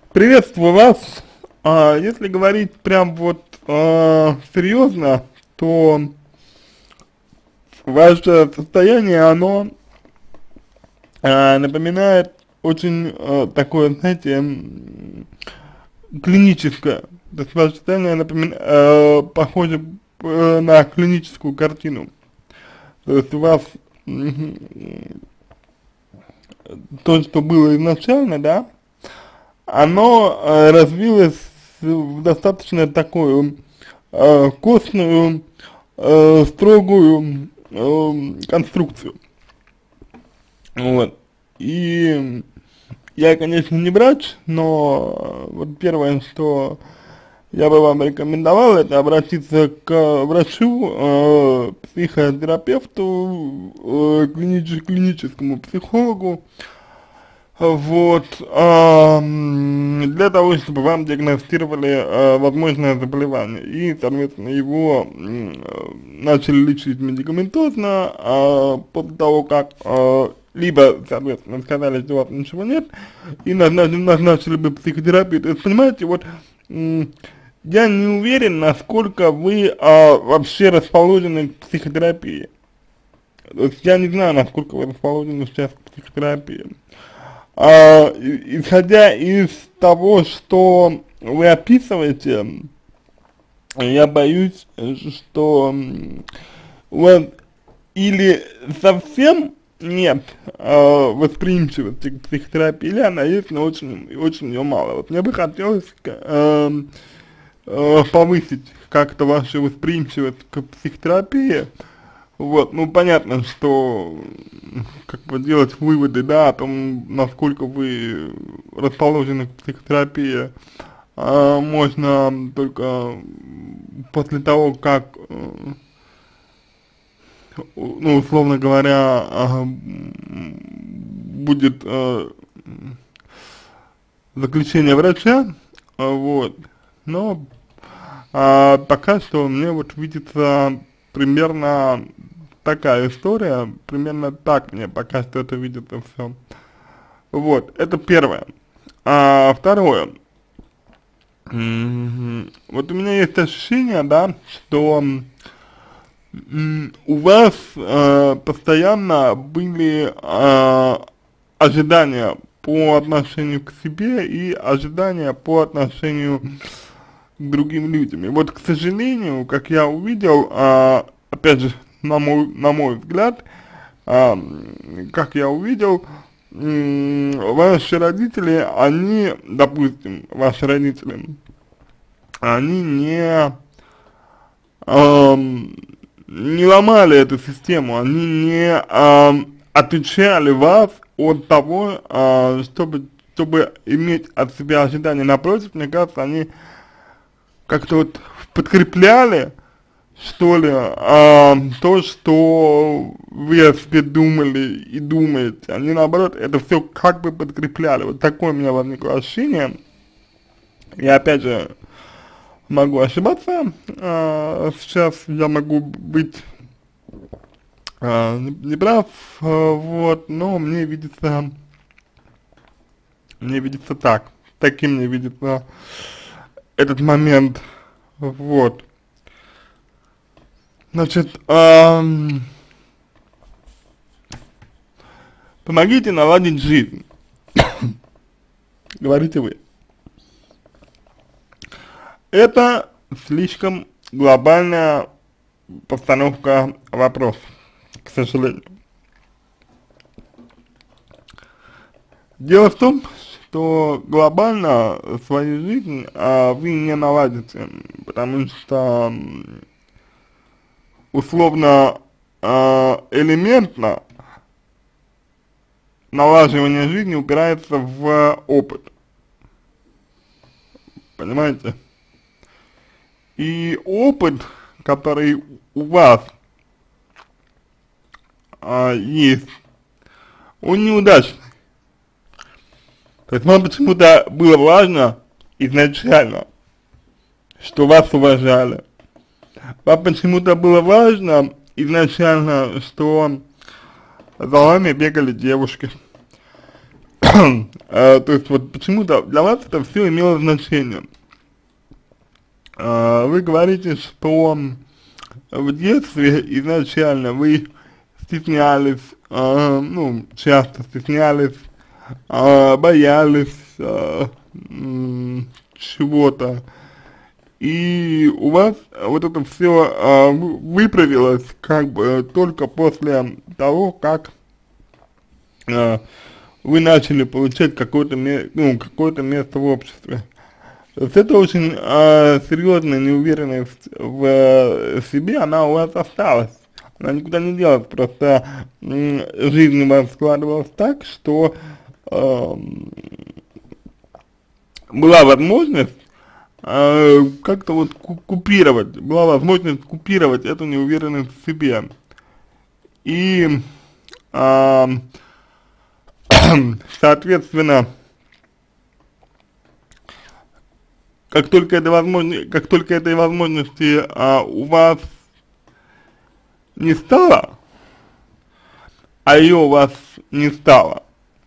Приветствую вас. Если говорить прям вот серьезно, то ваше состояние, оно напоминает очень такое, знаете, клиническое. То есть ваше состояние похоже на клиническую картину. То есть у вас то, что было изначально, да, оно развилось в достаточно такую костную, строгую конструкцию. Вот. И я, конечно, не врач, но вот первое, что я бы вам рекомендовал, это обратиться к врачу, психотерапевту, клиническому психологу, вот, для того, чтобы вам диагностировали возможное заболевание и, соответственно, его начали лечить медикаментозно, после того, как либо, соответственно, сказали, что у вас ничего нет, и назначили бы психотерапию. То есть, понимаете, вот, я не уверен, насколько вы вообще расположены к психотерапии. То есть, я не знаю, насколько вы расположены сейчас к психотерапии. Исходя из того, что вы описываете, я боюсь, что у вас или совсем нет восприимчивости к психотерапии, или она есть, но очень ее мало. Вот мне бы хотелось повысить как-то вашу восприимчивость к психотерапии. Вот, ну понятно, что как бы делать выводы, да, о том, насколько вы расположены к психотерапии, можно только после того, как, ну, условно говоря, будет заключение врача, вот, но пока что мне вот видится примерно такая история, примерно так мне пока что это видится все. Вот, это первое. Второе. Вот у меня есть ощущение, да, что у вас постоянно были ожидания по отношению к себе и ожидания по отношению к другим людям. И вот, к сожалению, как я увидел, опять же, на мой взгляд, как я увидел, ваши родители, они, допустим, ваши родители, они не ломали эту систему, они не отучали вас от того, чтобы иметь от себя ожидания. Напротив, мне кажется, они как-то вот подкрепляли, что ли, то, что вы о себе думали и думаете. Они, наоборот, это все как бы подкрепляли. Вот такое у меня возникло ощущение. Я, опять же, могу ошибаться. Сейчас я могу быть неправ, вот, но мне видится так. Таким мне видится этот момент, вот. Значит, помогите наладить жизнь, говорите вы. Это слишком глобальная постановка вопроса, к сожалению. Дело в том, что глобально свою жизнь вы не наладите, потому что условно элементно налаживание жизни упирается в опыт, понимаете? И опыт, который у вас есть, он неудачный. То есть вам почему-то было важно изначально, что вас уважали. Вам почему-то было важно изначально, что за вами бегали девушки. То есть вот почему-то для вас это все имело значение. Вы говорите, что в детстве изначально вы стеснялись, ну, часто стеснялись, боялись чего-то, и у вас вот это все выправилось как бы только после того, как вы начали получать какое-то какое-то место в обществе. То есть это очень серьезная неуверенность в себе, она у вас осталась. Она никуда не делась, просто жизнь у вас складывалась так, что была возможность как-то вот купировать, была возможность купировать эту неуверенность в себе. И соответственно, как только этой возможности у вас не стало, а ее у вас не стало,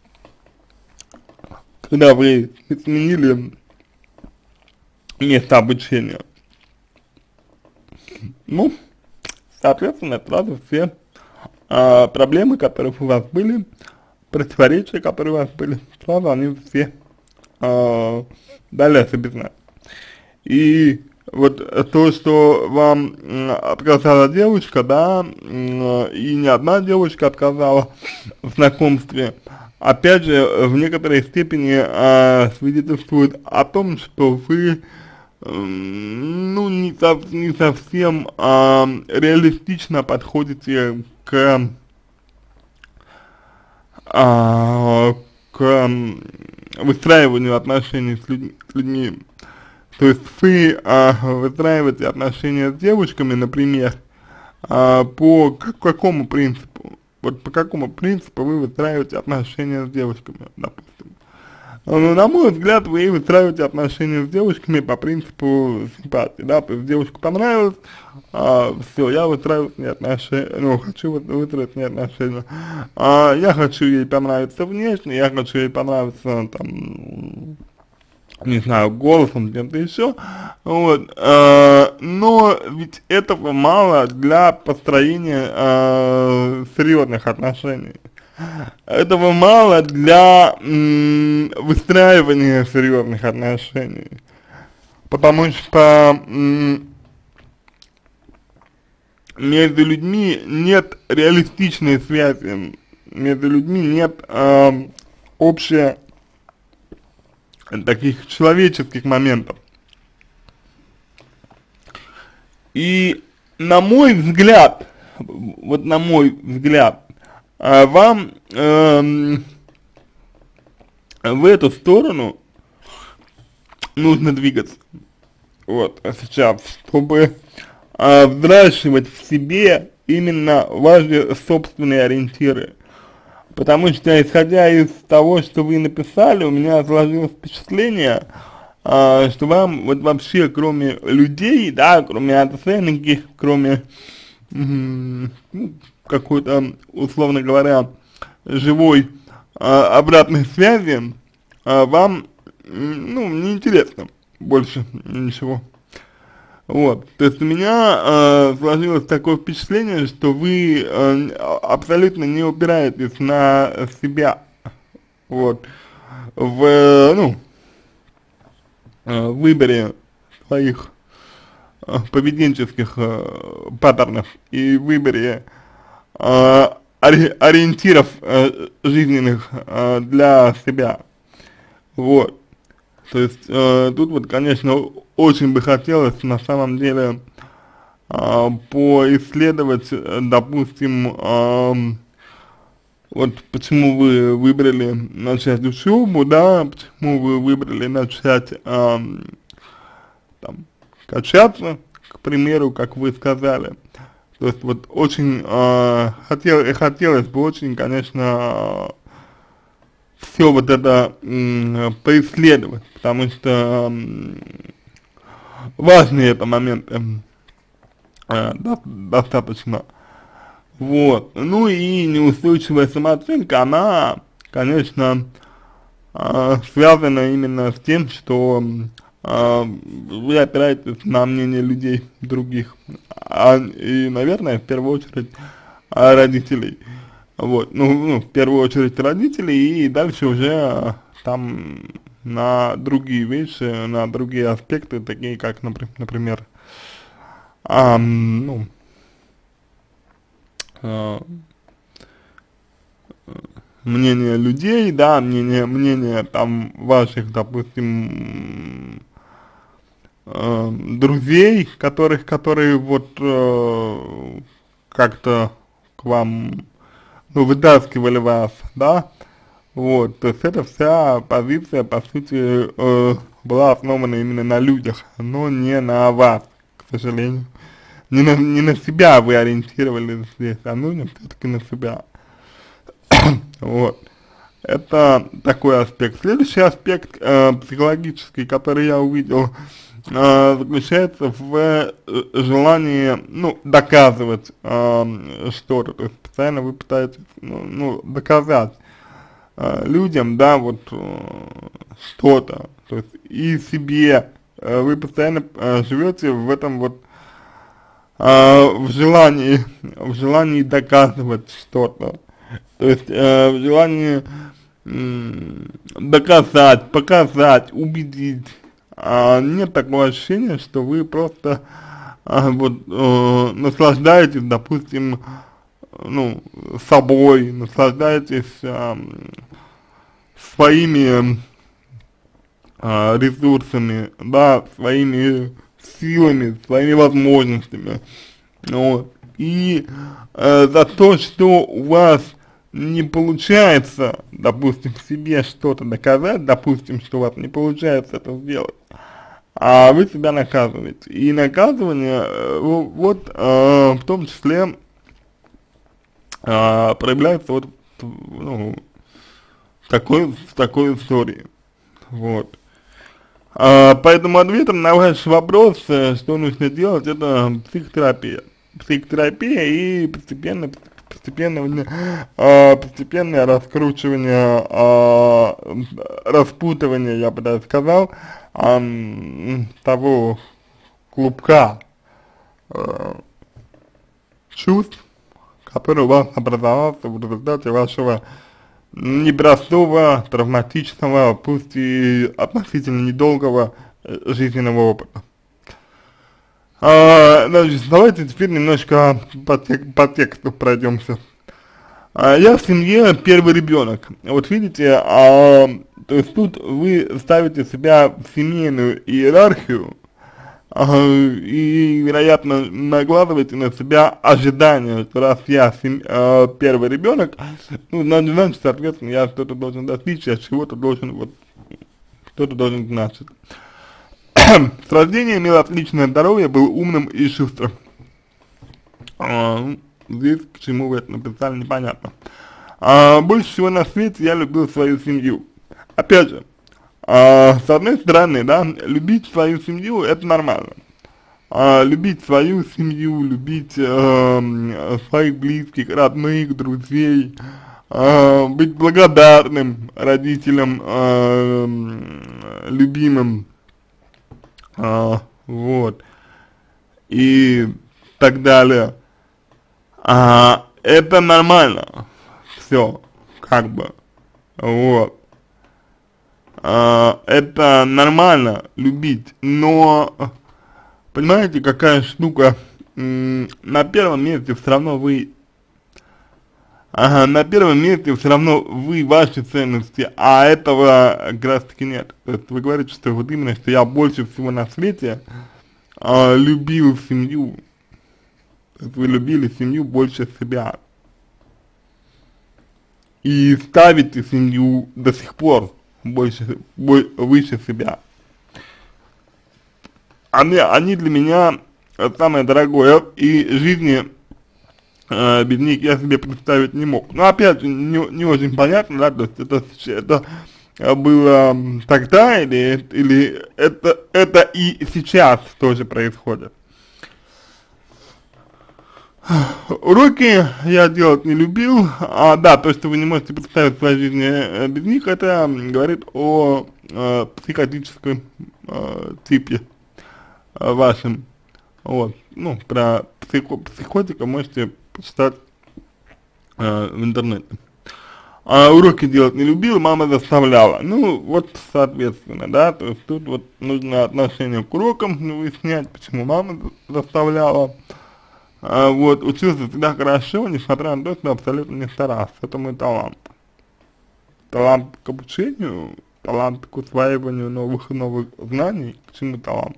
когда вы сменили место обучения, ну, соответственно, сразу все проблемы, которые у вас были, противоречия, которые у вас были, сразу они все дали о себе знать. И вот то, что вам отказала девушка, да, и не одна девушка отказала в знакомстве, опять же, в некоторой степени свидетельствует о том, что вы, ну, не совсем реалистично подходите к выстраиванию отношений с людьми. То есть вы выстраиваете отношения с девушками, например, по какому принципу? Вот по какому принципу вы выстраиваете отношения с девушками, допустим? Ну, на мой взгляд, вы выстраиваете отношения с девушками по принципу симпатии, да, то есть девушка понравилась, все, я выстраиваю с ней отношения, ну, хочу выстроить с ней отношения, я хочу ей понравиться внешне, я хочу ей понравиться, там, не знаю, голосом, где-то еще, вот, но ведь этого мало для построения серьезных отношений. Этого мало для выстраивания серьезных отношений, потому что между людьми нет реалистичной связи, между людьми нет общих таких человеческих моментов. И на мой взгляд, вот на мой взгляд, вам в эту сторону нужно двигаться, вот, сейчас, чтобы взращивать в себе именно ваши собственные ориентиры. Потому что, исходя из того, что вы написали, у меня сложилось впечатление, что вам вот вообще, кроме людей, да, кроме оценки, кроме какой-то, условно говоря, живой обратной связи, вам, ну, неинтересно больше ничего. Вот, то есть у меня сложилось такое впечатление, что вы абсолютно не упираетесь на себя, вот, в выборе своих поведенческих паттернов и выборе ориентиров жизненных для себя, вот. То есть тут вот, конечно, очень бы хотелось на самом деле поисследовать, допустим, вот почему вы выбрали начать учебу, да, почему вы выбрали начать там, качаться, к примеру, как вы сказали. То есть вот очень хотелось бы очень, конечно, все вот это поисследовать, потому что важные это моменты достаточно. Вот. Ну и неустойчивая самооценка, она, конечно, связано именно с тем, что вы опираетесь на мнение людей других, и, наверное, в первую очередь родителей. Вот, ну, в первую очередь родителей, и дальше уже там на другие вещи, на другие аспекты, такие как, например, ну, а, мнение людей, да, мнение там ваших, допустим, друзей, которые вот как-то к вам, ну, вытаскивали вас, да, вот, то есть эта вся позиция, по сути, была основана именно на людях, но не на вас, к сожалению. Не на себя вы ориентировались здесь, а нужно все-таки на себя. Вот. Это такой аспект. Следующий аспект психологический, который я увидел, заключается в желании, ну, доказывать что-то. То есть постоянно вы пытаетесь, ну, доказать людям, да, вот что-то. То есть и себе. Вы постоянно живете в этом вот в желании доказывать что-то, то есть в желании доказать, показать, убедить. Нет такого ощущения, что вы просто вот наслаждаетесь, допустим, ну, собой, наслаждаетесь своими ресурсами, да, своими силами, своими возможностями, вот, и за то, что у вас не получается, допустим, себе что-то доказать, допустим, что у вас не получается это сделать, а вы себя наказываете, и наказывание, вот, в том числе, проявляется вот, ну, в такой истории, вот. Поэтому ответом на ваш вопрос, что нужно делать, это психотерапия. Психотерапия и постепенное раскручивание, распутывание, я бы даже сказал, того клубка чувств, который у вас образовался в результате вашего непростого, травматичного, пусть и относительно недолгого жизненного опыта. Значит, давайте теперь немножко по тексту пройдемся. Я в семье первый ребенок. Вот видите, то есть тут вы ставите себя в семейную иерархию, и, вероятно, накладываете на себя ожидания, что раз я первый ребенок, ну, значит, соответственно, я что-то должен достичь, я чего-то должен, вот, что-то должен значить. С рождения имел отличное здоровье, был умным и шустрым. Здесь к чему вы это написали, непонятно. Больше всего на свете я любил свою семью. Опять же, с одной стороны, да, любить свою семью — это нормально. Любить свою семью, любить своих близких, родных, друзей, быть благодарным родителям, любимым, вот, и так далее. Это нормально, все, как бы, вот. Это нормально любить, но понимаете, какая штука, на первом месте все равно вы, на первом месте все равно вы, ваши ценности, а этого как раз таки нет. То есть вы говорите, что вот именно, что я больше всего на свете любил семью, то есть вы любили семью больше себя и ставите семью до сих пор выше себя. Они для меня самое дорогое, и жизни без них я себе представить не мог. Но опять же, не очень понятно, да, то есть это было тогда, или это и сейчас тоже происходит. Уроки я делать не любил, да, то, что вы не можете представить свою жизнь без них, это говорит о психотическом типе вашем, вот, ну, про психотика можете почитать в интернете. Уроки делать не любил, мама заставляла, ну, вот, соответственно, да, то есть тут вот нужно отношение к урокам выяснять, почему мама заставляла. Вот, учился всегда хорошо, несмотря на то, что абсолютно не старался. Это мой талант. Талант к обучению, талант к усваиванию новых знаний, к чему талант.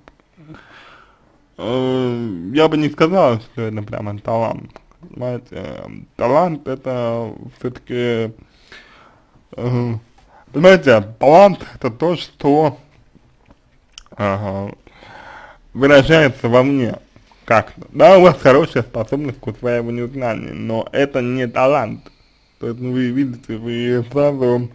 Я бы не сказал, что это прямо талант. Понимаете, талант это все-таки, понимаете, талант это то, что выражается во мне как-то. Да, у вас хорошая способность к усваиванию знаний, но это не талант. То есть вы видите, вы сразу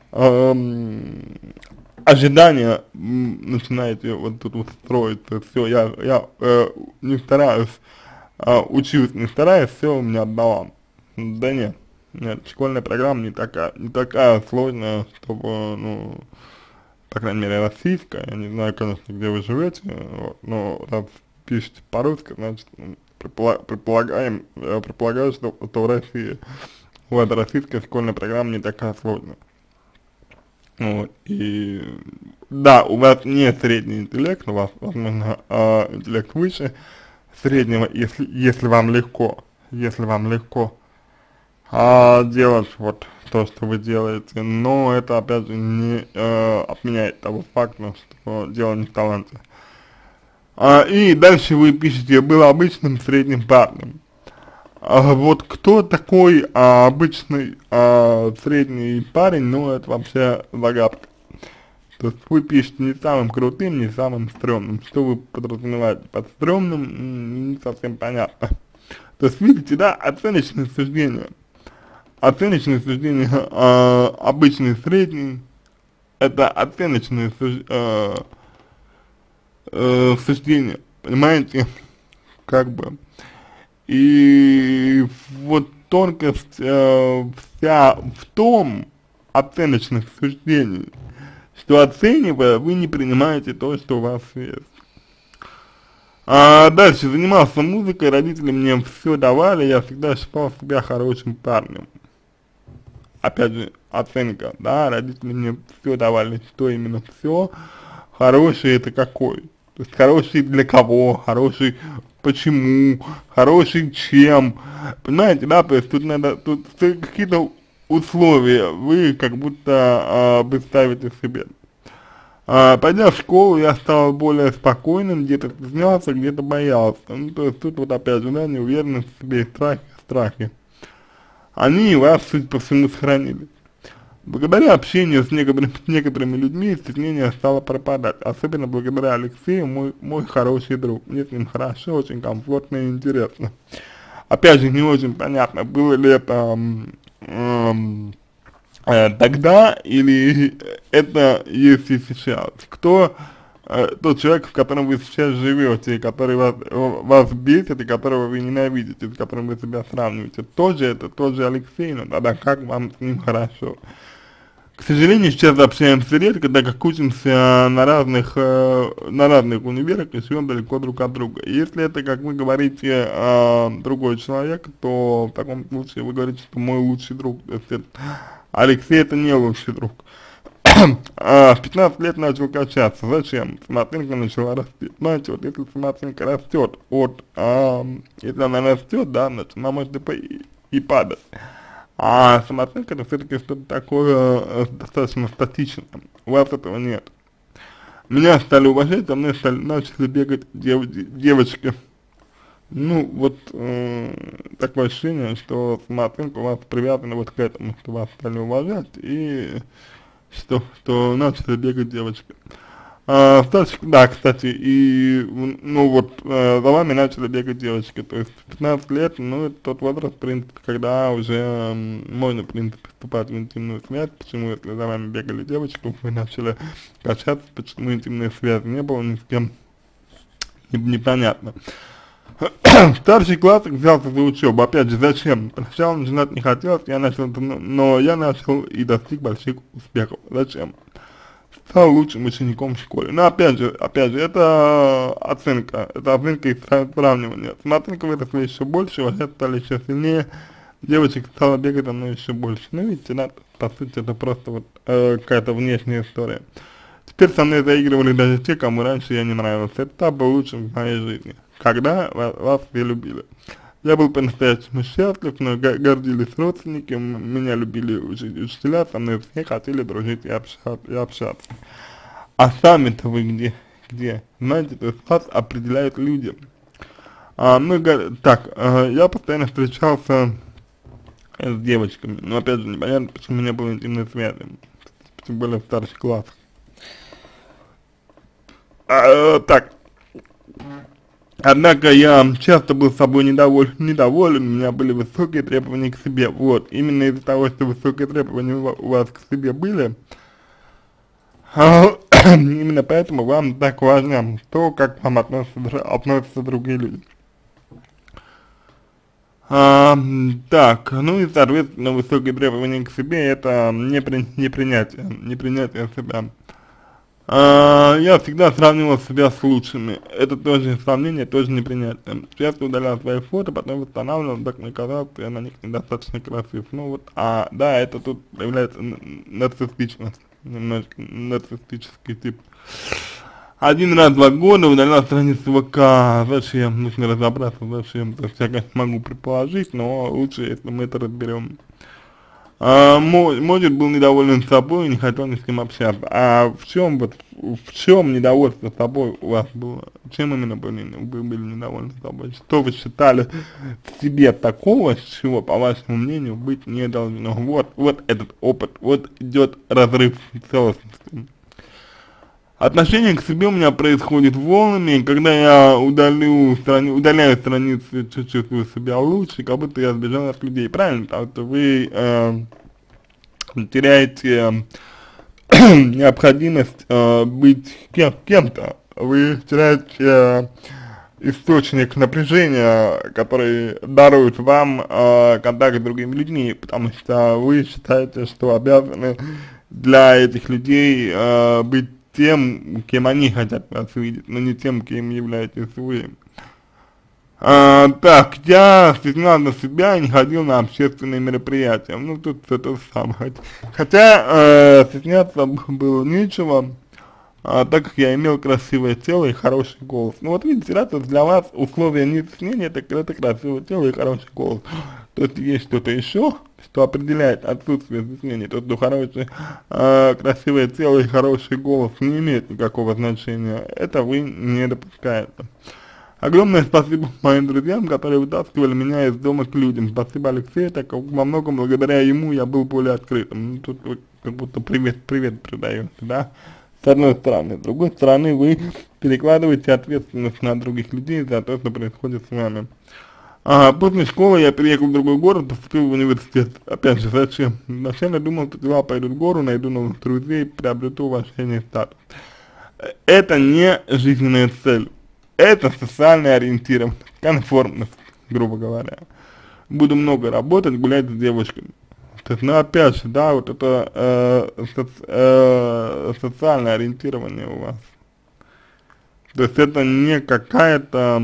ожидания начинаете вот тут вот строить. То есть все, я не стараюсь, учусь, не стараюсь, все, у меня талант. Да нет, нет, школьная программа не такая сложная, чтобы, ну, по крайней мере, российская, я не знаю, конечно, где вы живете, вот, но раз пишете по-русски, значит, предполагаю, что в России вот российская школьная программа не такая сложная. Вот, и да, у вас не средний интеллект, у вас, возможно, интеллект выше среднего, если вам легко, делать вот то, что вы делаете, но это, опять же, не отменяет того факта, что дело не в таланте. И дальше вы пишете: был обычным средним парнем. Вот кто такой обычный средний парень, ну это вообще загадка. То есть вы пишете не самым крутым, не самым стрёмным. Что вы подразумеваете под стрёмным, не совсем понятно. То есть видите, да, оценочные суждения. Оценочные суждения обычный, средний, это оценочные суждения, понимаете, как бы. И вот тонкость вся в том, оценочных суждений, что оценивая, вы не принимаете то, что у вас есть. Дальше, занимался музыкой, родители мне все давали, я всегда считал себя хорошим парнем. Опять же, оценка, да, родители мне все давали, что именно все, хороший это какой, то есть хороший для кого, хороший почему, хороший чем, понимаете, да, то есть тут какие-то условия вы как будто вы ставите себе. Пойдя в школу, я стал более спокойным, где-то стеснялся, где-то боялся, ну, то есть тут вот опять же, да, неуверенность в себе, страхи. Они вас, судя по всему, сохранили. Благодаря общению с некоторыми людьми стеснение стало пропадать, особенно благодаря Алексею, мой хороший друг. Мне с ним хорошо, очень комфортно и интересно. Опять же, не очень понятно, было ли это тогда или это есть и сейчас. Кто тот человек, в котором вы сейчас живете, который вас бесит и которого вы ненавидите, с которым вы себя сравниваете, тот же Алексей, но тогда как вам с ним хорошо. К сожалению, сейчас общаемся редко, так как учимся на разных универах и живем далеко друг от друга. Если это, как вы говорите, другой человек, то в таком случае вы говорите, что мой лучший друг. То есть Алексей это не лучший друг. В 15 лет начал качаться. Зачем? Самооценка начала расти. Знаете, вот если самооценка растет если она растет, да, значит она может и падать. А самооценка это все-таки что-то такое достаточно статичное. У вас этого нет. Меня стали уважать, а мне начали бегать девочки. Ну, вот такое ощущение, что самооценка у вас привязана вот к этому, что вас стали уважать и что начали бегать девочки. Да, кстати, и, ну вот, за вами начали бегать девочки, то есть 15 лет, ну, это тот возраст, в принципе, когда уже можно, в принципе, вступать в интимную связь. Почему, если за вами бегали девочки, вы начали качаться, почему интимной связи не было ни с кем, непонятно. В старших классах взялся за учебу, опять же, зачем? Сначала начинать не хотелось, но я начал и достиг больших успехов. Зачем? Стал лучшим учеником в школе. Но опять же, это оценка и сравнивание. С выросли еще больше, вообще стали еще сильнее, девочек стало бегать со мной еще больше. Ну, видите, да, по сути, это просто вот какая-то внешняя история. Теперь со мной заигрывали даже те, кому раньше я не нравился. Это был лучшим в моей жизни, когда вас все любили. Я был по-настоящему счастлив, но гордились родственники, меня любили учителя, со мной все хотели дружить и общаться. А сами-то вы где? Знаете, то есть вас определяют люди. Я постоянно встречался с девочками, но опять же непонятно, почему у меня были интимные связи, тем более в старших классах. Однако я часто был собой недоволен, у меня были высокие требования к себе. Вот, именно из-за того, что высокие требования у вас к себе были, именно поэтому вам так важно то, как вам относятся другие люди. Ну и соответственно высокие требования к себе — это непринятие себя. Я всегда сравнивал себя с лучшими. Это тоже сравнение, тоже непринятие. Часто удалял свои фото, потом восстанавливал, так мне казалось, что я на них недостаточно красив. Ну вот, да, это тут появляется нарциссичность, немножко нарциссический тип. Один раз в 2 года удалял страницу ВК. Зачем? Нужно разобраться, зачем. То есть я, конечно, могу предположить, но лучше, если мы это разберем. Может, был недоволен собой и не хотел ни с кем общаться. А в чем недовольство собой у вас было? Чем именно вы были недовольны собой? Что вы считали в себе такого, с чего, по вашему мнению, быть не должно? Вот этот опыт, вот идет разрыв целостности. Отношение к себе у меня происходит волнами, и когда я удаляю страницу, чувствую себя лучше, как будто я сбежал от людей. Правильно? Потому что вы теряете необходимость быть кем-то. Вы теряете источник напряжения, который дарует вам контакт с другими людьми, потому что вы считаете, что обязаны для этих людей быть тем, кем они хотят вас видеть, но не тем, кем являетесь вы. Я стеснялся себя и не ходил на общественные мероприятия. Ну, тут все то самое. Хотя, стесняться было нечего, так как я имел красивое тело и хороший голос. Ну, вот видите, да, то для вас условия не стеснения, это красивое тело и хороший голос. То есть есть что-то еще, что определяет отсутствие стеснения. То, что красивое тело и хороший голос не имеет никакого значения. Это вы не допускаете. Огромное спасибо моим друзьям, которые вытаскивали меня из дома к людям. Спасибо Алексею, так как во многом благодаря ему я был более открытым. Ну, тут вы как будто привет передаете, да? С одной стороны. С другой стороны, вы перекладываете ответственность на других людей за то, что происходит с вами. После школы я переехал в другой город, поступил в университет. Опять же, зачем? Вначале думал, что дела пойдут в гору, найду новых друзей, приобрету уважение и статус. Это не жизненная цель. Это социальная ориентированность, конформность, грубо говоря. Буду много работать, гулять с девушками. То есть, ну опять же, да, вот это социальное ориентирование у вас. То есть это не какая-то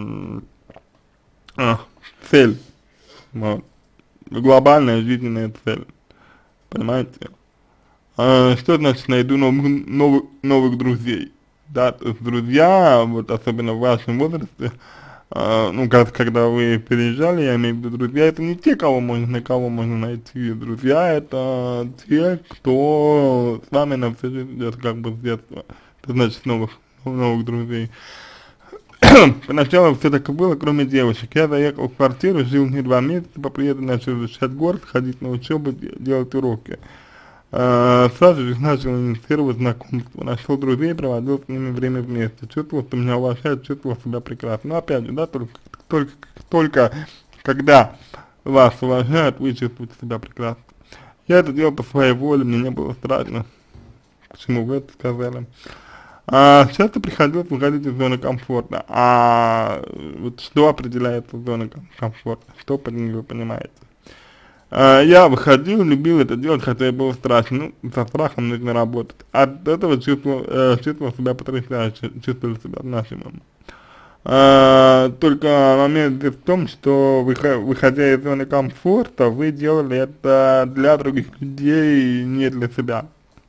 цель, вот, глобальная жизненная цель, понимаете? Что значит найду новых друзей? Да, то есть друзья, вот особенно в вашем возрасте, когда вы переезжали, я имею в виду друзья, это не те, кого можно найти. Друзья — это те, кто с вами на всю жизнь идет как бы с детства. Это значит новых друзей. Поначалу все так и было, кроме девочек. Я заехал в квартиру, жил не 2 месяца, по приезду начал изучать город, ходить на учебу, делать уроки. Сразу же начал инициировать знакомство, нашел друзей, проводил с ними время вместе, чувствовал, что меня уважают, чувствовал себя прекрасно. Но опять же, да, только когда вас уважают, вы чувствуете себя прекрасно. Я это делал по своей воле, мне не было страшно. Почему вы это сказали? Часто приходилось выходить из зоны комфорта. Вот что определяется зоной комфорта? Что под ней вы понимаете? Я выходил, любил это делать, хотя и было страшно. Ну, со страхом нужно работать. От этого чувствовал себя потрясающе, чувствовал себя значимым. Только момент здесь в том, что выходя из зоны комфорта, вы делали это для других людей, не для себя.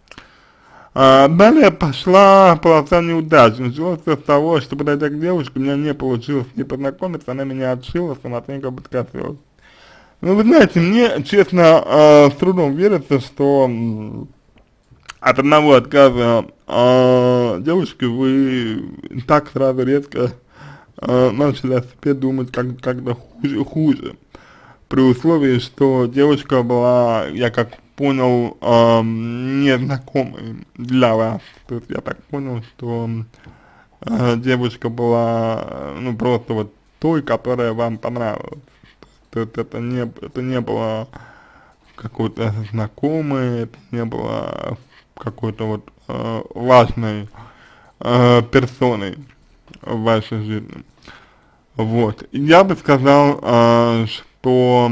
Далее пошла полоса неудач. Началось все с того, что, подойдя к девушке, у меня не получилось с ней познакомиться, она меня отшила, самооценка подкосилась. Ну, вы знаете, мне, честно, с трудом верится, что от одного отказа девушки вы так сразу резко начали о себе думать как-то хуже. При условии, что девушка была, я как понял, незнакомой для вас. То есть я так понял, что девушка была, ну, просто вот той, которая вам понравилась. То есть это не было какой-то знакомой, это не было какой-то вот важной персоной в вашей жизни. Вот. Я бы сказал, что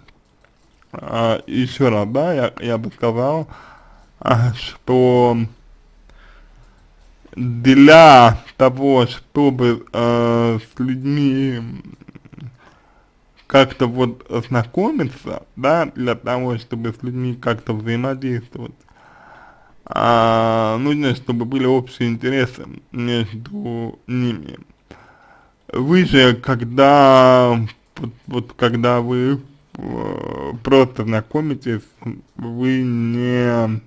еще раз, да, я бы сказал, что для того, чтобы с людьми как-то вот знакомиться, да, для того, чтобы с людьми как-то взаимодействовать, нужно, чтобы были общие интересы между ними. Вы же, когда, когда вы просто знакомитесь, вы не,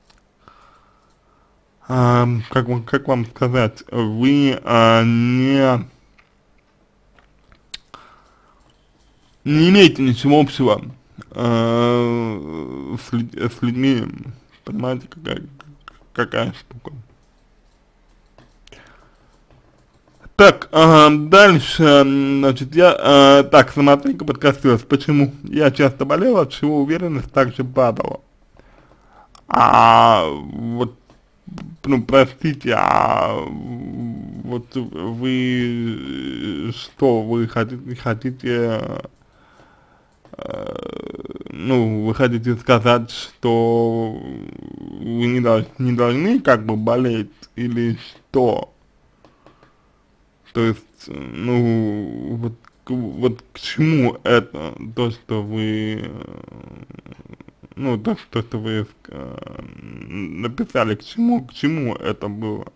как вам сказать, вы не имеете ничего общего с людьми, понимаете, какая штука. Так, дальше, значит, так, самооценка подкосилась. Почему? Я часто болел, от чего уверенность также падала. Вот, ну, простите, вот вы, что, вы хотите, ну, вы хотите сказать, что вы не должны как бы болеть, или что? То есть, ну, вот к чему это, то, что вы, ну, то, что вы написали, к чему это было?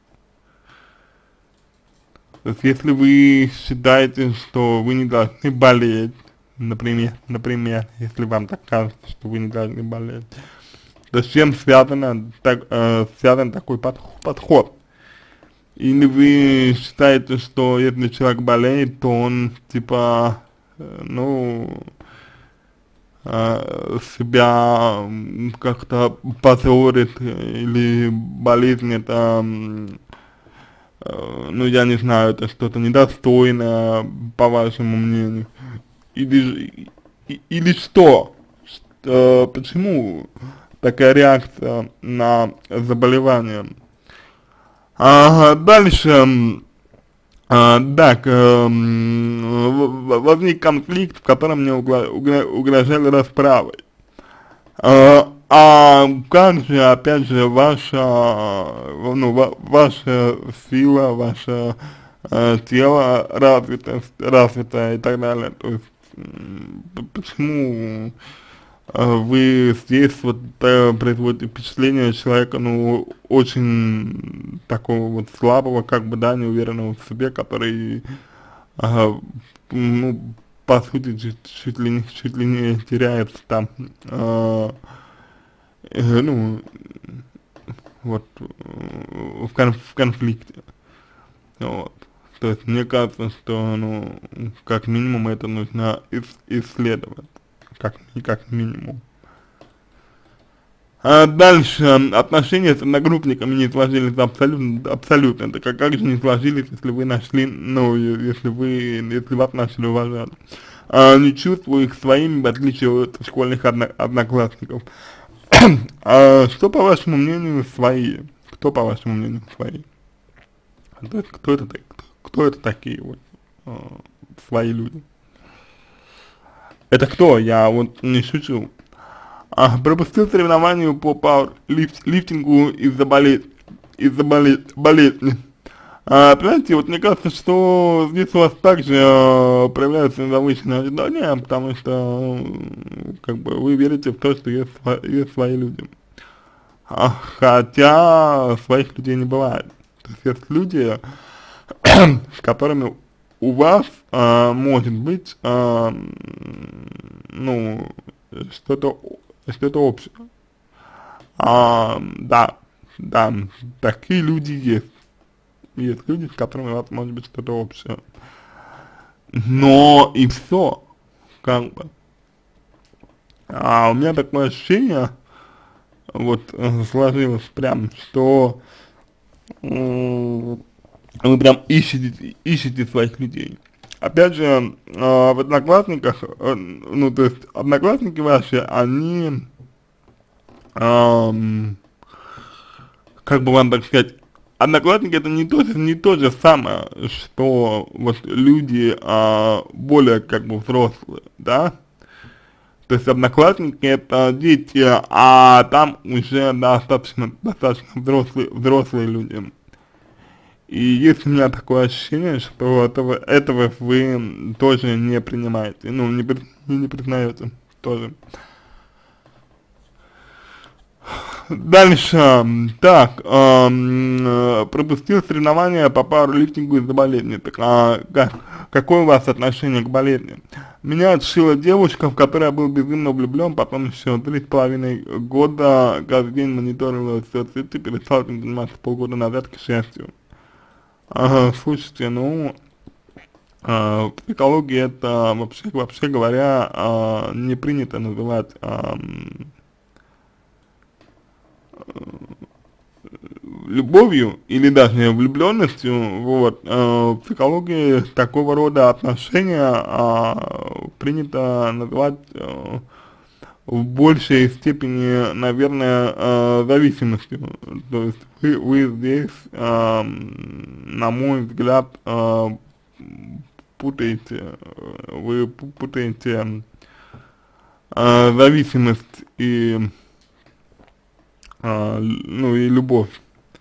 То есть, если вы считаете, что вы не должны болеть, например, если вам так кажется, что вы не должны болеть, то с чем связан такой подход? Или вы считаете, что если человек болеет, то он, типа, ну, себя как-то позорит, или болезнь это, ну, я не знаю, это что-то недостойное, по вашему мнению, или что? Почему такая реакция на заболевание? Дальше, так, возник конфликт, в котором мне угрожали расправой. Как же, опять же, ваша сила, ваше тело развито и так далее, то есть, почему вы здесь вот производите впечатление человека, ну, очень такого вот слабого, как бы, да, неуверенного в себе, который, ну, по сути, чуть ли не теряется там, ну, вот, в конфликте, вот. То есть, мне кажется, что, ну, как минимум это нужно исследовать. Как минимум. Дальше, отношения с одногруппниками не сложились абсолютно. Это как же не сложились, если вы нашли, ну, если вас начали уважать. Не чувствую их своими, в отличие от школьных одноклассников. Что, по вашему мнению, свои? Кто, по вашему мнению, свои? То есть кто это такие вот свои люди? Это кто? Я вот не шучу. Пропустил соревнования по пауэрлифтингу из-за болезни. Понимаете, вот мне кажется, что здесь у вас также проявляются завышенные ожидания, потому что, как бы, вы верите в то, что есть свои люди. Хотя своих людей не бывает. То есть есть люди, с которыми у вас может быть, ну, что-то что-то общее. Да, да, такие люди есть. Есть люди, с которыми у вас может быть что-то общее. Но и все, как бы. У меня такое ощущение, вот сложилось прям, что вы прям ищете своих людей. Опять же, в Одноклассниках, ну, то есть, Одноклассники ваши, они, как бы вам так сказать, Одноклассники это не то же самое, что вот люди, более, как бы, взрослые, да? То есть Одноклассники это дети, а там уже достаточно взрослые люди. И есть у меня такое ощущение, что этого вы тоже не принимаете, ну, не признаете тоже. Дальше, так, пропустил соревнования по пауэрлифтингу из-за болезни. Так, какое у вас отношение к болезни? Меня отшила девушка, в которой я был безумно влюблен, потом еще 3,5 года каждый день мониторила соцсети, перестал этим заниматься полгода назад, к счастью. Слушайте, ну, в психологии это вообще говоря, не принято называть любовью или даже влюбленностью. Вот, в психологии такого рода отношения принято называть в большей степени, наверное, зависимостью. То есть вы здесь, на мой взгляд, вы путаете зависимость и, ну, и любовь.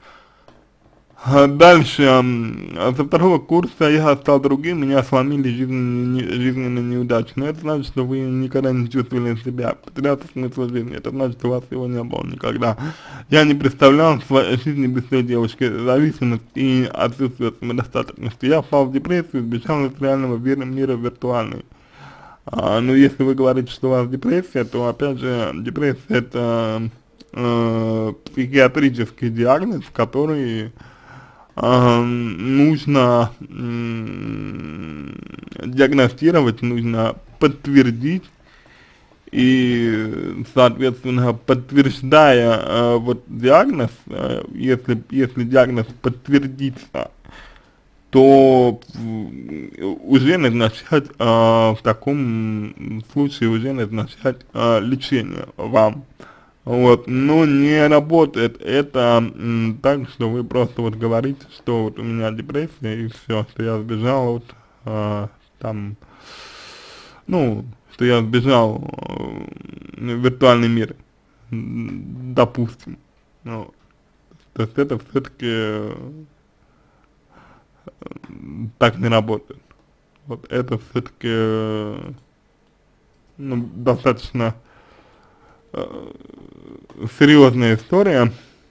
Дальше, со второго курса я стал другим, меня сломили жизненные неудачи. Но это значит, что вы никогда не чувствовали себя, потерял смысл жизни. Это значит, что у вас его не было никогда. Я не представлял своей жизни без той девушки. Зависимость и отсутствие самодостаточности. Я впал в депрессию, сбежал из реального мира в виртуальный. Но если вы говорите, что у вас депрессия, то опять же, депрессия это психиатрический диагноз, который нужно диагностировать, нужно подтвердить, и, соответственно, подтверждая вот диагноз, если диагноз подтвердится, то уже назначать, в таком случае уже назначать лечение вам. Вот, но не работает это так, что вы просто вот говорите, что вот у меня депрессия и все, что я сбежал вот там, ну, что я сбежал в виртуальный мир, допустим. Вот. То есть это все-таки так не работает. Вот это все-таки ну, достаточно серьезная история.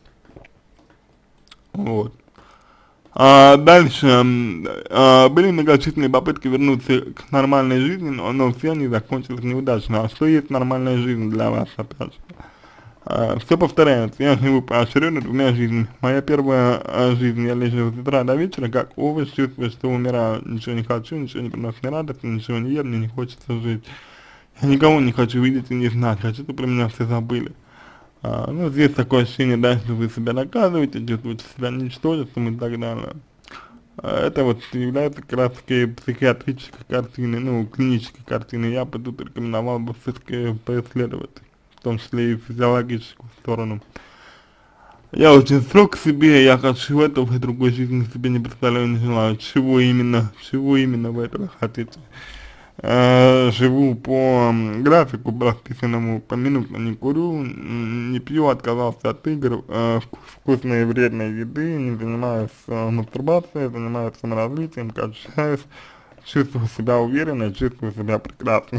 Вот. Дальше, были многочисленные попытки вернуться к нормальной жизни, но все они закончились неудачно. А что есть нормальная жизнь для вас, опять же? Все повторяется, я живу поочередно двумя жизнями. Моя первая жизнь, я лежу с утра до вечера, как овощ, чувствую, что умираю, ничего не хочу, ничего не приносит мне радости, ничего не ем, мне не хочется жить. Я никого не хочу видеть и не знать, хочу, чтобы про меня все забыли. Ну, здесь такое ощущение, да, что вы себя наказываете, чувствуете себя ничтожеством и так далее. Это вот является как раз таки психиатрической картиной, ну, клинической картиной. Я бы тут рекомендовал бы все-таки поисследовать, в том числе и физиологическую сторону. Я очень строг к себе, я хочу этого в другой жизни себе не представляю, не желаю. Чего именно вы этого хотите? Живу по графику, расписанному поминутно, не курю, не пью, отказался от игр, вкусной и вредной еды, не занимаюсь мастурбацией, занимаюсь саморазвитием, качаюсь, чувствую себя уверенно, чувствую себя прекрасно.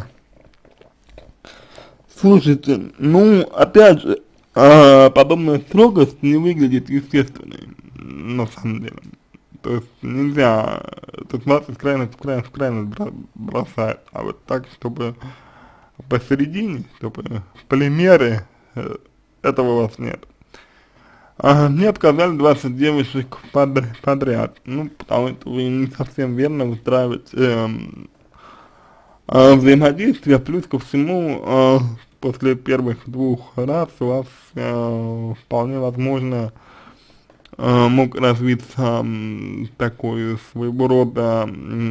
Слушайте, ну, опять же, подобная строгость не выглядит естественной, на самом деле. То есть нельзя, то есть вас из крайности в крайность бросает, а вот так, чтобы посередине, чтобы полимеры, этого у вас нет. Мне отказали 20 девушек подряд, ну, потому что вы не совсем верно выстраиваете взаимодействие, плюс ко всему, после первых 2 раз у вас вполне возможно мог развиться такой своего рода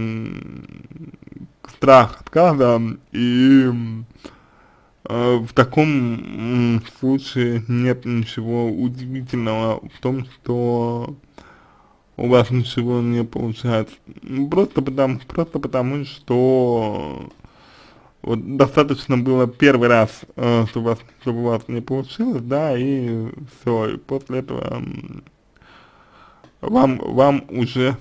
страх отказа, и в таком случае нет ничего удивительного в том, что у вас ничего не получается. Просто потому что вот достаточно было первый раз, чтобы у вас не получилось, да, и все, и после этого вам уже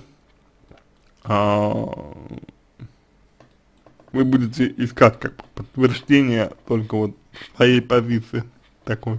вы будете искать как подтверждение только вот своей позиции такой.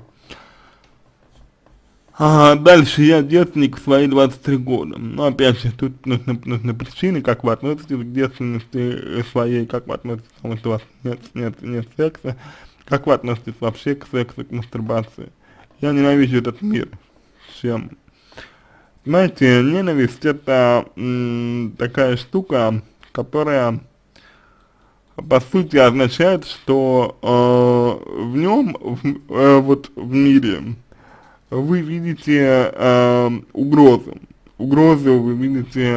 Дальше я девственник в свои 23 года. Но опять же, тут нужны причины, как вы относитесь к девственности своей, как вы относитесь к тому, что у вас нет секса, как вы относитесь вообще к сексу, к мастурбации. Я ненавижу этот мир. Чем? Знаете, ненависть это такая штука, которая по сути означает, что в нем, вот в мире, вы видите угрозу. Угрозу вы видите,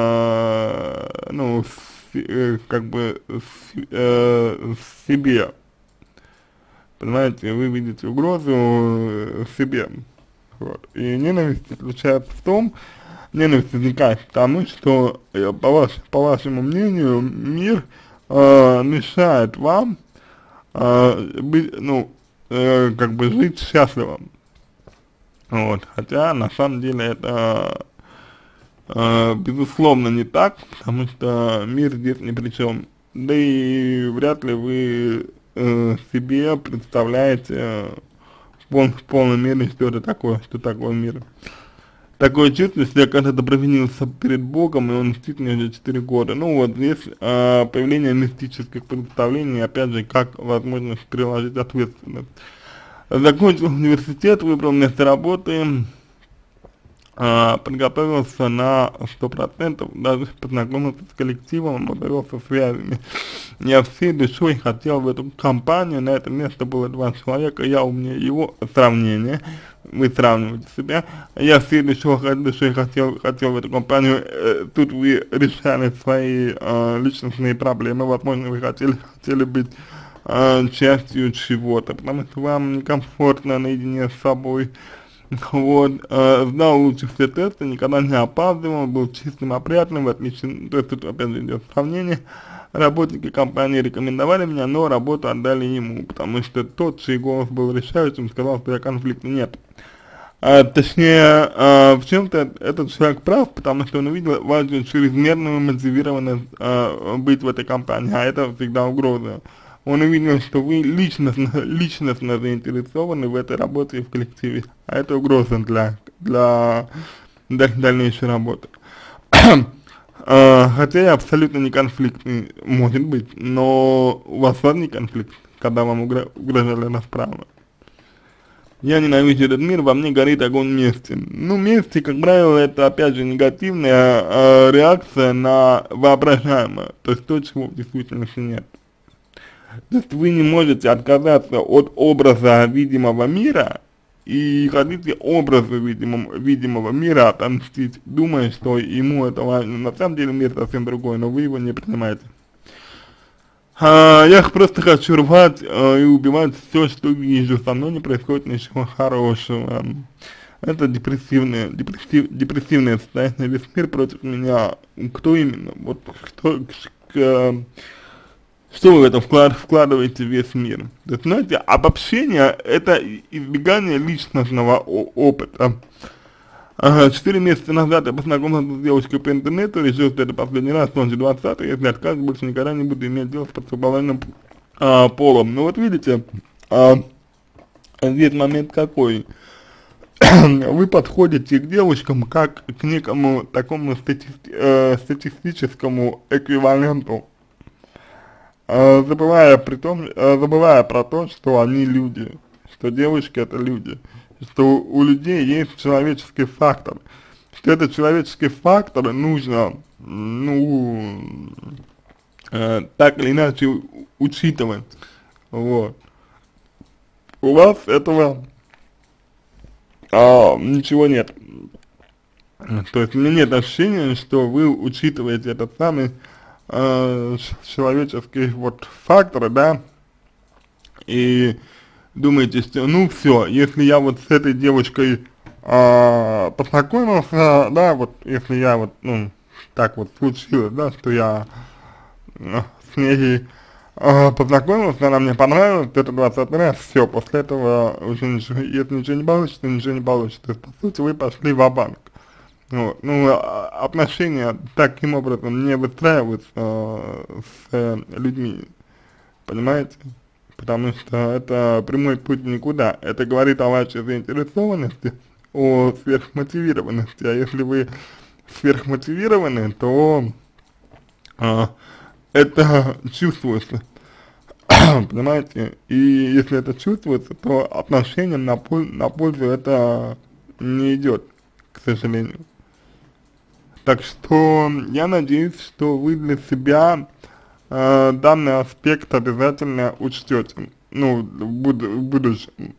ну, как бы себе. Понимаете, вы видите угрозу в себе. Вот. И ненависть заключается в том, ненависть возникает потому, что, по вашему мнению, мир мешает вам быть, ну, как бы жить счастливо. Вот, хотя на самом деле это безусловно не так, потому что мир здесь ни при чем. Да и вряд ли вы себе представляете в полной мере, что это такое, что такое мир. Такое чувство, что я когда-то провинился перед Богом, и он мстит мне уже 4 года. Ну вот здесь появление мистических представлений, опять же, как возможность переложить ответственность. Закончил университет, выбрал место работы, подготовился на 100%, даже познакомился с коллективом, обзавелся связями. Я всей душой хотел в эту компанию, на это место было 2 человека, я умнее его, сравнение, вы сравниваете себя, я всей душой хотел в эту компанию, тут вы решали свои личностные проблемы, возможно, вы хотели быть частью чего-то, потому что вам некомфортно наедине с собой. Вот, сдал лучше все тесты, никогда не опаздывал, был чистым, опрятным, в отличие, то есть тут опять же идет сравнение. Работники компании рекомендовали меня, но работу отдали ему, потому что тот, чей голос был решающим, сказал, что я конфликта нет. Точнее, в чем-то этот человек прав, потому что он увидел важную чрезмерную мотивированность быть в этой компании, а это всегда угроза. Он увидел, что вы личностно заинтересованы в этой работе и в коллективе, а это угроза для дальнейшей работы. Хотя я абсолютно не конфликтный, может быть, но у вас возник конфликт, когда вам угрожали расправы. Я ненавижу этот мир, во мне горит огонь мести. Ну, мести, как правило, это, опять же, негативная реакция на воображаемое, то есть то, чего в действительности нет. То есть вы не можете отказаться от образа видимого мира и хотите образу видимого мира отомстить, думая, что ему это важно. На самом деле мир совсем другой, но вы его не принимаете. Я просто хочу рвать и убивать все, что вижу, со мной не происходит ничего хорошего. это депрессивное состояние, весь мир против меня. Кто именно? Вот что вы в это вкладываете в весь мир? То есть, знаете, обобщение — это избегание личностного опыта. 4 месяца назад я познакомился с девушкой по интернету, решил, что это последний раз, он же 20-й, если откажет, больше никогда не буду иметь дело с противоположным полом. Ну вот видите, здесь момент какой. Вы подходите к девушкам как к некому такому статистическому эквиваленту, забывая про то, что они люди, что девушки — это люди, что у людей есть человеческий фактор, что этот человеческий фактор нужно, ну, так или иначе учитывать, вот. У вас этого ничего нет. То есть у меня нет ощущения, что вы учитываете этот самый человеческий вот фактор, да, и думаете, что ну все, если я вот с этой девочкой познакомился, да, вот если я вот, ну, так вот случилось, да, что я с ней познакомился, она мне понравилась, это 20 раз, все, после этого уже ничего, если ничего не получится, то ничего не получится. То есть, по сути, вы пошли ва-банк. Вот. Ну, отношения таким образом не выстраиваются с людьми, понимаете? Потому что это прямой путь никуда. Это говорит о вашей заинтересованности, о сверхмотивированности. А если вы сверхмотивированы, то это чувствуется, понимаете? И если это чувствуется, то отношениям на пользу это не идет, к сожалению. Так что я надеюсь, что вы для себя данный аспект обязательно учтете, ну, в будущем.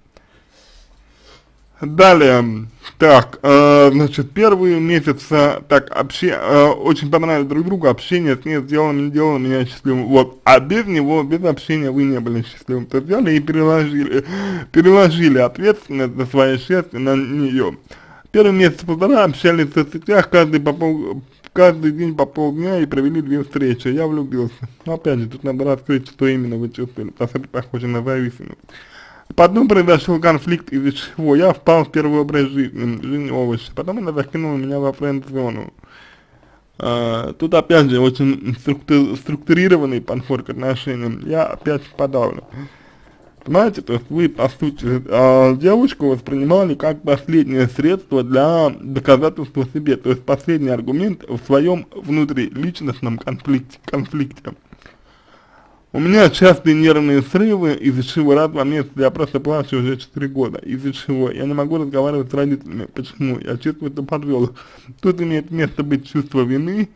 Далее, так, значит, первые месяцы, так, очень понравились друг другу, общение с ней сделало меня счастливым, вот, а без него, без общения вы не были счастливым, то есть взяли и переложили ответственность за свое счастье на нее. Первый месяц-полтора общались в соцсетях, каждый день по полдня и провели 2 встречи, я влюбился. Но опять же, тут надо раскрыть, что именно вы чувствовали, потому что это похоже на зависимость. Потом произошел конфликт, из-за чего я впал в первый образ жизни овощи. Потом она закинула меня во френд-зону. Тут опять же очень структурированный подход к отношениям. Я опять подавлен. Понимаете, то есть вы, по сути, девушку воспринимали как последнее средство для доказательства себе. То есть последний аргумент в своем внутриличностном конфликте. У меня частые нервные срывы, из-за чего раз в месяц я просто плачу уже 4 года. Из-за чего я не могу разговаривать с родителями. Почему? Я чувствую, что подвел. Тут имеет место быть чувство вины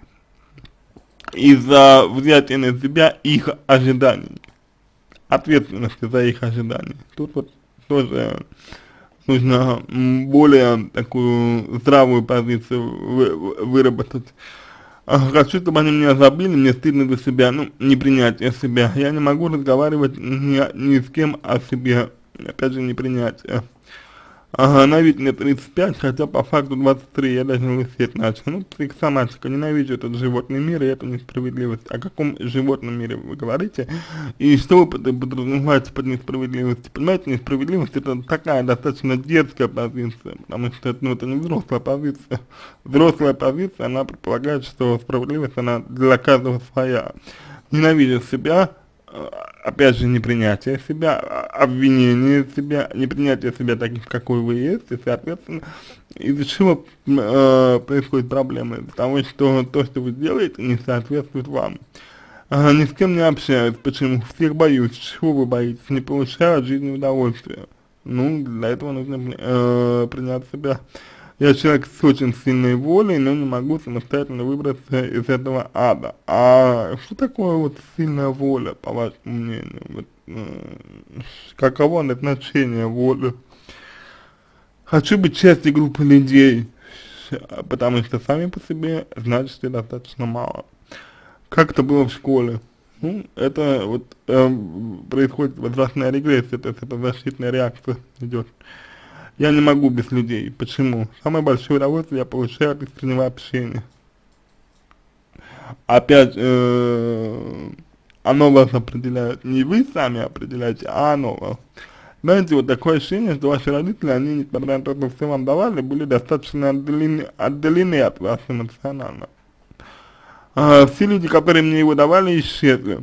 из-за взятия на себя их ожиданий, ответственности за их ожидания. Тут вот тоже нужно более такую здравую позицию выработать. Хочу, чтобы они меня забыли, мне стыдно за себя, ну, непринятие себя. Я не могу разговаривать ни с кем о себе, опять же, непринятие. Она ведь мне 35, хотя по факту 23, я даже лысеть начал. Ну, психосоматика, ненавижу этот животный мир и эту несправедливость. О каком животном мире вы говорите? И что вы подразумеваете под несправедливостью? Понимаете, несправедливость — это такая достаточно детская позиция, потому что ну, это не взрослая позиция. Взрослая позиция, она предполагает, что справедливость, она для каждого своя. Ненавидя себя, опять же, непринятие себя, обвинение себя, непринятие себя таких, какой вы есть, и, соответственно, из-за чего происходят проблемы? Потому что то, что вы делаете, не соответствует вам. Ни с кем не общаюсь, почему? Всех боюсь. Чего вы боитесь? Не получаю от жизни удовольствия. Ну, для этого нужно принять себя. Я человек с очень сильной волей, но не могу самостоятельно выбраться из этого ада. А что такое вот сильная воля, по вашему мнению? Вот, каково назначение воли? Хочу быть частью группы людей, потому что сами по себе значите достаточно мало. Как это было в школе? Ну, это вот происходит возрастная регрессия, то есть это защитная реакция идет. Я не могу без людей. Почему? Самое большое удовольствие я получаю от искреннего общения. Опять, оно вас определяет. Не вы сами определяете, а оно вас. Знаете, вот такое ощущение, что ваши родители, они, несмотря на то, что все вам давали, были достаточно отдалены от вас эмоционально. Все люди, которые мне его давали, исчезли.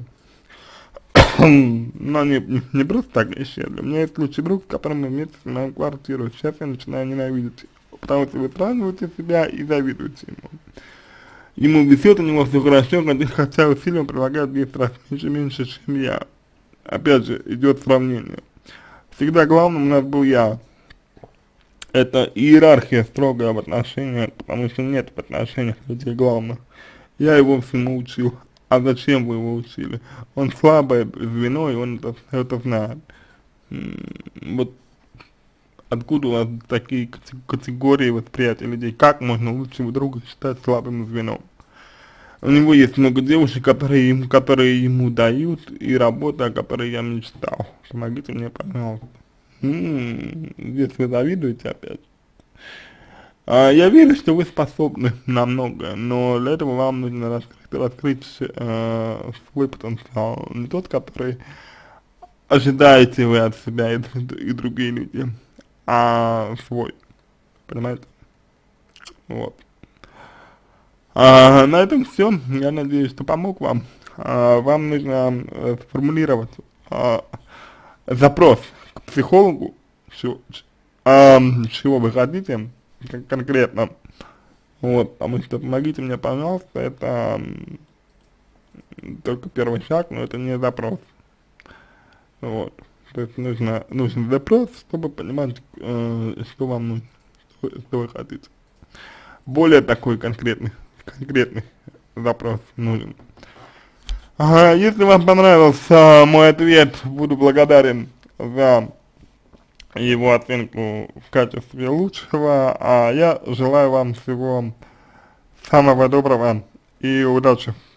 Но не просто так исчезли. У меня есть лучший друг, с которым мы вместе снимаем квартиру. Сейчас я начинаю ненавидеть его, потому что вы сравниваете себя и завидуете ему. Ему везет, у него все хорошо, хотя усилия прилагает 10 раз меньше, чем я. Опять же, идет сравнение. Всегда главным у нас был я. Это иерархия строгая в отношениях, потому что нет в отношениях людей главных. Я его всему учил. А зачем вы его учили? Он слабое звено, и он это знает. Вот откуда у вас такие категории восприятия людей? Как можно лучшего друга считать слабым звеном? У него есть много девушек, которые ему дают, и работа, о которой я мечтал. Помогите мне, пожалуйста. Здесь вы завидуете опять. Я верю, что вы способны на многое, но для этого вам нужно раскрыть свой потенциал. Не тот, который ожидаете вы от себя и другие люди, а свой. Понимаете? Вот. На этом все. Я надеюсь, что помог вам. Вам нужно сформулировать запрос к психологу, чего вы хотите конкретно. Вот, потому что помогите мне, пожалуйста, это только первый шаг, но это не запрос. Вот. То есть нужен запрос, чтобы понимать, что вам нужно, что вы хотите. Более такой конкретный запрос нужен. Если вам понравился мой ответ, буду благодарен за его оценку в качестве лучшего, а я желаю вам всего самого доброго и удачи.